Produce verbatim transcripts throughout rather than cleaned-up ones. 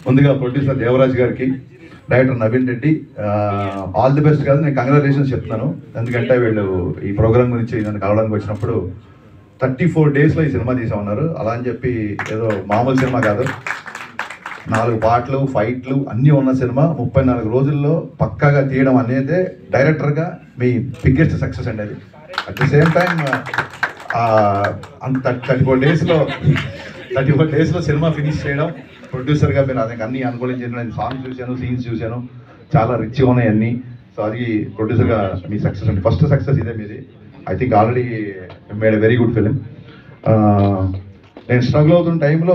ముందుగా ప్రొడ్యూసర్ దేవరాజ్ గారికి, director Naveen Reddy all the best కాదు, నేను కంగ్రాచులేషన్స్ చెప్తున్నాను. ఎందుకంటే వీళ్ళు ఈ ప్రోగ్రామ్ గురించి నన్ను కలవడానికి వచ్చినప్పుడు థర్టీ ఫోర్ డేస్లో ఈ సినిమా తీసామన్నారు. అలా అని చెప్పి ఏదో మామూలు సినిమా కాదు, నాలుగు పాటలు ఫైట్లు అన్నీ ఉన్న సినిమా ముప్పై నాలుగు రోజుల్లో పక్కాగా తీయడం అనేది డైరెక్టర్గా మీ బిగ్గెస్ట్ సక్సెస్ అండి. అది అట్ ది సేమ్ టైం అంత థర్టీ ఫోర్ డేస్లో థర్టీ ఫోర్ డేస్లో సినిమా ఫినిష్ చేయడం, ప్రొడ్యూసర్గా మీరు అదే అన్నీ అనుకూలించాను. నేను సాంగ్స్ చూశాను, సీన్స్ చూశాను, చాలా రిచ్గా ఉన్నాయి అన్నీ. సో అది ప్రొడ్యూసర్గా మీ సక్సెస్ అండి, ఫస్ట్ సక్సెస్ ఇదే మీది. I think already made a very good film. నేను స్ట్రగుల్ అవుతున్న టైంలో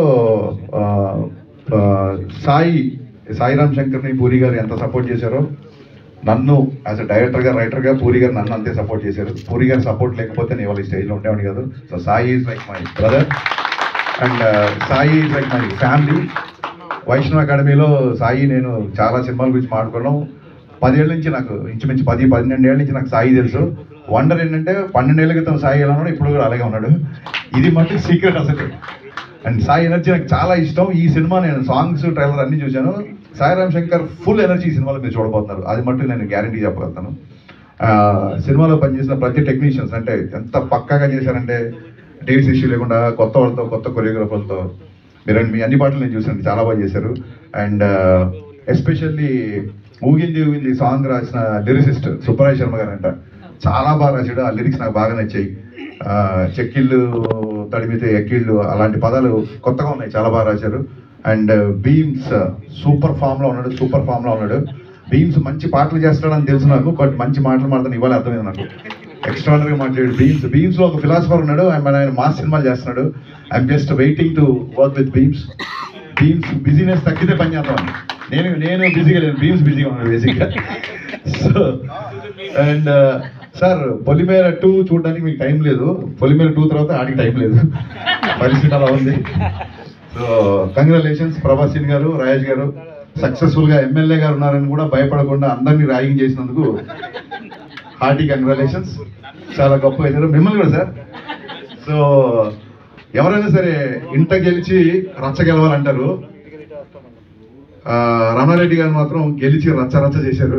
సాయి సాయిరామ్ శంకర్ని పూరి గారు ఎంత సపోర్ట్ చేశారో, నన్ను యాజ్ అ డైరెక్టర్గా రైటర్గా పూరి గారు నన్ను అంతే సపోర్ట్ చేశారు. పూరి గారు సపోర్ట్ లేకపోతే నేను వాళ్ళ స్టేజ్లో ఉండేవాడిని కాదు. So Sai is like my brother and Sai is like my family. Vaishnav అకాడమీలో సాయి నేను చాలా సినిమాల గురించి మాట్లాడుకున్నాం. పదేళ్ళ నుంచి నాకు ఇంచుమించు పది పన్నెండు ఏళ్ళ నుంచి నాకు సాయి తెలుసు. వండర్ ఏంటంటే పన్నెండేళ్ల క్రితం సాయి ఎలా ఉన్నాడు, ఇప్పుడు కూడా అలాగే ఉన్నాడు. ఇది మటుకు సీక్రెట్ అసలు. అండ్ సాయి ఎనర్జీ నాకు చాలా ఇష్టం. ఈ సినిమా నేను సాంగ్స్ ట్రైలర్ అన్నీ చూశాను. సాయిరామ్ శంకర్ ఫుల్ ఎనర్జీ ఈ సినిమాలో మీరు చూడబోతున్నారు, అది మటుకు నేను గ్యారంటీ చెప్పగలుగుతాను. సినిమాలో పనిచేసిన ప్రతి టెక్నీషియన్స్ అంటే ఎంత పక్కాగా చేశారంటే, డేట్స్ ఇష్యూ లేకుండా కొత్త వాళ్ళతో కొత్త కొరియోగ్రాఫర్లతో మీరు మీ అన్ని పాటలు నేను చూసాను, చాలా బాగా చేశారు. అండ్ ఎస్పెషల్లీ ఊగింది ఊగింది సాంగ్ రాసిన లిరిసిస్ట్ సుబ్బరాజ్ శర్మ గారు అంట, చాలా బాగా రాశాడు. ఆ లిరిక్స్ నాకు బాగా నచ్చాయి. చెక్కిళ్ళు తడిమితే ఎక్కిళ్ళు అలాంటి పదాలు కొత్తగా ఉన్నాయి, చాలా బాగా రాశారు. అండ్ బీమ్స్ సూపర్ ఫామ్లో ఉన్నాడు, సూపర్ ఫామ్లో ఉన్నాడు. బీమ్స్ మంచి పాటలు చేస్తాడని తెలుసు నాకు, బట్ మంచి మాటలు మాట్లాడని ఇవాళ అర్థమైంది నాకు. ఎక్స్ట్రాడనరీగా మాట్లాడాడు బీమ్స్. బీమ్స్లో ఒక ఫిలాసఫర్ ఉన్నాడు, ఆయన ఆయన మాస్ సినిమాలు చేస్తున్నాడు. I'm just waiting to work with Bheems. Bheems busyness తగ్గితే పని చేద్దాం. నేను నేను బిజీగా లేను, బీమ్స్ బిజీగా ఉన్నాడు బేసిక్గా. So and sir Polimera two చూడడానికి మీకు టైం లేదు, పొలిమేర టూ తర్వాత ఆడికి టైం లేదు, పరిస్థితి అలా ఉంది. సో కంగ్రాచులేషన్స్ ప్రభాసిన్ గారు, రాజేష్ గారు. సక్సెస్ఫుల్గా ఎమ్మెల్యే గారు ఉన్నారని కూడా భయపడకుండా అందరినీ ర్యాగింగ్ చేసినందుకు హార్టీ కంగ్రాచులేషన్స్. చాలా గొప్ప చేశారు మిమ్మల్ని కూడా సార్. సో ఎవరైనా సరే ఇంట గెలిచి రచ్చ గెలవాలంటారు, రమణారెడ్డి గారు మాత్రం గెలిచి రచ్చ రచ్చ చేశారు.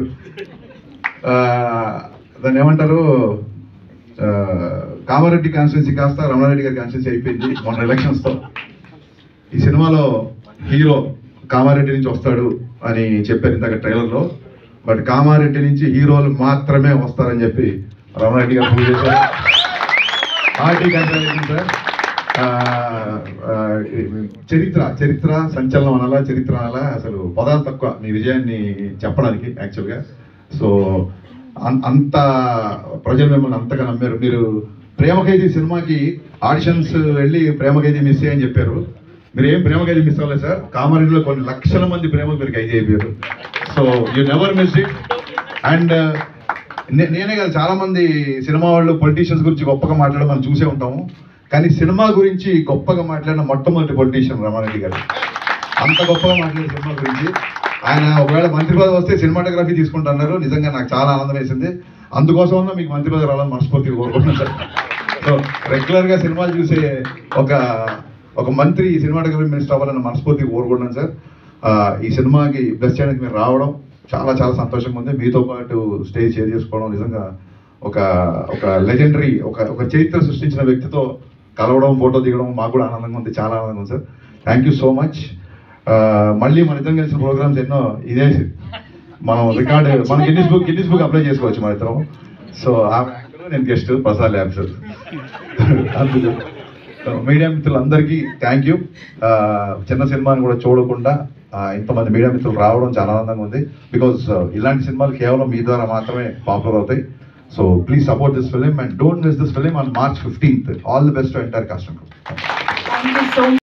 దాన్ని ఏమంటారు, కామారెడ్డి కాన్స్టిట్యున్సీ కాస్త రమణారెడ్డి గారి కాన్స్టిట్యున్సీ అయిపోయింది మొన్న ఎలక్షన్స్తో. ఈ సినిమాలో హీరో కామారెడ్డి నుంచి వస్తాడు అని చెప్పారు ఇందాక ట్రైలర్లో, బట్ కామారెడ్డి నుంచి హీరోలు మాత్రమే వస్తారని చెప్పి రమణారెడ్డి గారు ప్రూవ్ చేశారు. Hearty congratulation sir. చరిత్ర చరిత్ర సంచలనం అనాలా, చరిత్ర అనాలా, అసలు పదాలు తక్కువ మీ విజయాన్ని చెప్పడానికి యాక్చువల్గా. సో అంత ప్రజలు మిమ్మల్ని అంతగా నమ్మారు. మీరు ప్రేమ ఖైదీ సినిమాకి ఆడిషన్స్ వెళ్ళి ప్రేమ ఖైదీ మిస్ అయ్యని చెప్పారు. మీరు ఏం ప్రేమ ఖైదీ మిస్ అవ్వలేదు సార్, కామారెడ్డిలో కొన్ని లక్షల మంది ప్రేమకు మీరు ఖైదీ అయిపోయారు. So you never miss it. And నేనే కాదు, చాలా మంది సినిమా వాళ్ళు పొలిటీషియన్స్ గురించి గొప్పగా మాట్లాడడం మనం చూసే ఉంటాము, కానీ సినిమా గురించి గొప్పగా మాట్లాడిన మొట్టమొదటి పొలిటీషియన్ రమణారెడ్డి గారు. అంత గొప్పగా మాట్లాడే సినిమా గురించి. ఆయన ఒకవేళ మంత్రి పదవి వస్తే సినిమాటోగ్రఫీ తీసుకుంటున్నారు, నిజంగా నాకు చాలా ఆనందం వేసింది. అందుకోసమన్నా మీకు మంత్రి పదవి రావాలని మనస్ఫూర్తిగా కోరుకుంటున్నాను సార్. సో రెగ్యులర్గా సినిమాలు చూసే ఒక ఒక మంత్రి సినిమాటోగ్రఫీ మినిస్టర్ అవ్వాలని మనస్ఫూర్తిగా కోరుకుంటున్నాను సార్. ఈ సినిమాకి బెస్ట్ చేయడానికి మీరు రావడం చాలా చాలా సంతోషంగా ఉంది. మీతో పాటు స్టేజ్ షేర్ చేసుకోవడం నిజంగా ఒక ఒక లెజెండరీ ఒక ఒక చరిత్ర సృష్టించిన వ్యక్తితో కలవడం, ఫోటో దిగడం మాకు కూడా ఆనందంగా ఉంది, చాలా ఆనందంగా ఉంది sir. Thank you so much. మళ్ళీ మన ఇద్దరం కలిసిన ప్రోగ్రామ్స్ ఎన్నో ఇదే మనం రికార్డు మనం Guinness book Guinness book apply చేసుకోవచ్చు మన ఇద్దరం. సో ఆ ర్యాంకులో నేను గెస్ట్ ప్రసాద్ ల్యాబ్స్. మీడియా మిత్రులందరికీ థ్యాంక్ యూ. చిన్న సినిమాని కూడా చూడకుండా ఇంతమంది మీడియా మిత్రులు రావడం చాలా ఆనందంగా ఉంది. బికాజ్ ఇలాంటి సినిమాలు కేవలం మీ ద్వారా మాత్రమే పాపులర్ అవుతాయి. So please support this film and don't miss this film on March fifteenth. All the best to entire cast and crew.